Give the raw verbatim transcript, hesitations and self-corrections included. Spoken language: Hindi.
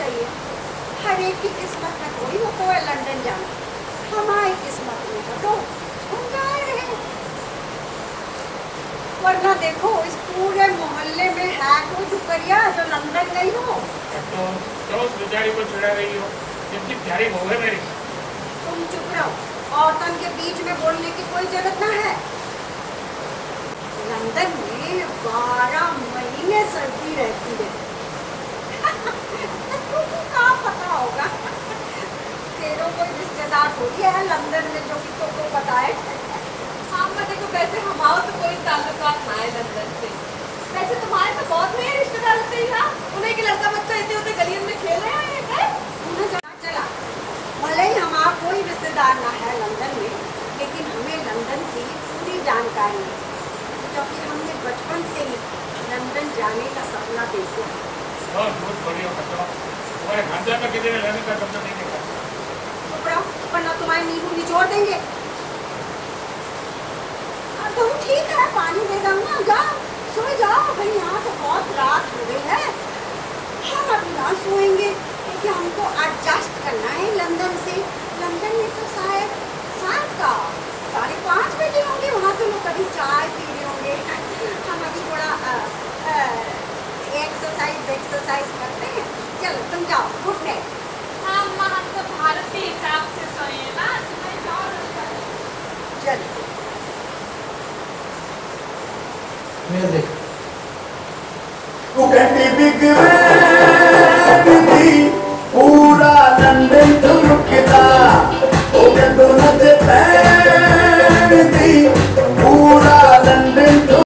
चाहिए। हर एक की किस्मत में थोड़ी होता है लंदन जाना, हमारी किस्मत में है तो हम जा रहे हैं। वरना देखो इस पूरे मोहल्ले में है कोई दुकरिया जो लंदन गई हो। तो तो उस बेचारी को छुड़ा रही हो, जिनकी प्यारी बहू है मेरी। तुम चुप रहो, औरतन के बीच में बोलने की कोई जरूरत ना है। लंदन में बारह महीने सर्दी रहती है। तुमको क्या पता होगा, तेरे कोई रिश्तेदार थोड़ी है लंदन में जो कि तुमको बताए। हाँ मतलब को वैसे हमारा तो कोई ताल्लुकात ना है लंदन से। वैसे तुम्हारे तो बहुत हुए रिश्तेदार होते ही ना, उन्हें के लड़का बच्चा इतने होते गलियों में खेल रहे हैं। उन्हें जाना चला, भले ही हमारा कोई रिश्तेदार ना है लंदन में, लेकिन हमें लंदन की पूरी जानकारी है, क्योंकि हमने बचपन से ही लंदन जाने का सपना देखा है। बहुत बहुत बढ़िया बताओ, तुम्हारे खानदान में किसी ने रहने का सपना नहीं देखा? चुप रहो, वरना तुम्हारी नींबू निचोड़ देंगे। तुम ठीक है, पानी दे दूंगा, जाओ सो जाओ भाई, यहाँ तो बहुत रात हो गई है। हम अभी ना सोएंगे क्योंकि हमको एडजस्ट करना है लंदन से। लंदन में तो शायद शाम का साढ़े पाँच बजे होंगे, वहाँ तो लोग कभी चाय पी रहे होंगे। हम अभी थोड़ा एक्सरसाइज एक्सरसाइज करते हैं। चलो तुम जाओ, गुड नाइट। हाँ अम्मा, हम तो भारतीय हिसाब से सोए ना, तुम्हें जाओ। चलो Music. Who can be big?